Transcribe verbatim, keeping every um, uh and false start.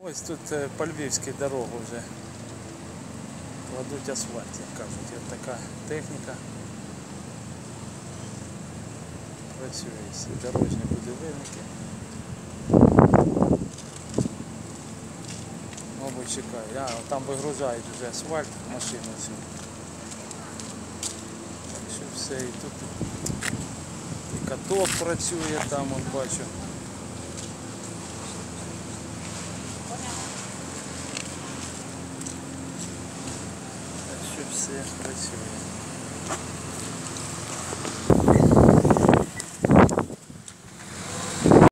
Ось тут по Львівській дорогу вже кладуть асфальт, як кажуть. Ось така техніка працює, всі дорожні будівельники. Мабуть, чекають. А, там вигружають вже асфальт в машину цю. Так що все, і тут і каток працює, там от бачу. Так що все працює.